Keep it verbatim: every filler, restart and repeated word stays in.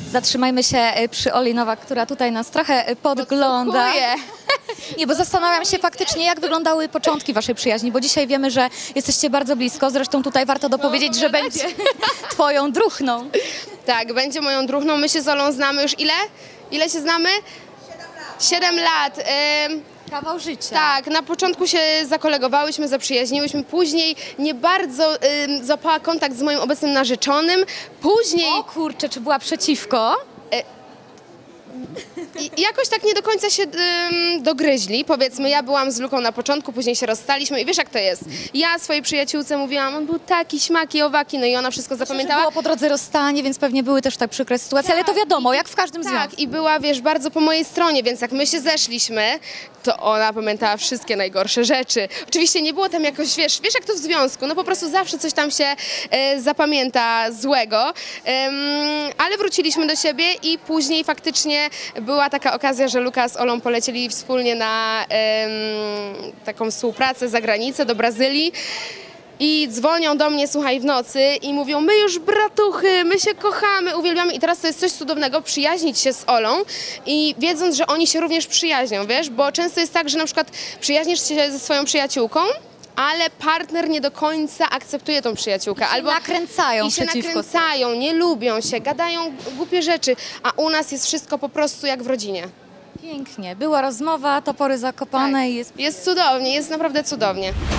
Zatrzymajmy się e, przy Oli Nowak, która tutaj nas trochę e, podgląda. Podsłuchuje. Nie, bo zastanawiam się faktycznie, jak wyglądały początki waszej przyjaźni, bo dzisiaj wiemy, że jesteście bardzo blisko. Zresztą tutaj warto dopowiedzieć, że będzie twoją druhną. Tak, będzie moją druhną. My się z Olą znamy już ile? Ile się znamy? Siedem lat. Ym, Kawał życia. tak, na początku się zakolegowałyśmy, zaprzyjaźniłyśmy, później nie bardzo ym, złapała kontakt z moim obecnym narzeczonym. Później O kurczę, czy była przeciwko? i- jakoś tak nie do końca się ym, dogryźli. Powiedzmy, ja byłam z Luką na początku, później się rozstaliśmy i wiesz jak to jest. Ja swojej przyjaciółce mówiłam, on był taki, śmaki, owaki, no i ona wszystko zapamiętała. Było po drodze rozstanie, więc pewnie były też tak przykre sytuacje, ale to wiadomo, jak w każdym związku. Tak, i była, wiesz, bardzo po mojej stronie, więc jak my się zeszliśmy, to ona pamiętała wszystkie najgorsze rzeczy. Oczywiście nie było tam jakoś, wiesz, wiesz jak to w związku, no po prostu zawsze coś tam się e, zapamięta złego, Em, ale wróciliśmy do siebie i później faktycznie była taka okazja, że Luka z Olą polecieli wspólnie na em, taką współpracę za granicę, do Brazylii. I dzwonią do mnie, słuchaj, w nocy i mówią, my już bratuchy, my się kochamy, uwielbiamy. I teraz to jest coś cudownego, przyjaźnić się z Olą i wiedząc, że oni się również przyjaźnią, wiesz, bo często jest tak, że na przykład przyjaźnisz się ze swoją przyjaciółką, ale partner nie do końca akceptuje tą przyjaciółkę. I się nakręcają i się przeciwko nakręcają, nie lubią się, gadają głupie rzeczy, a u nas jest wszystko po prostu jak w rodzinie. Pięknie. Była rozmowa, topory zakopane i jest Jest cudownie, jest naprawdę cudownie.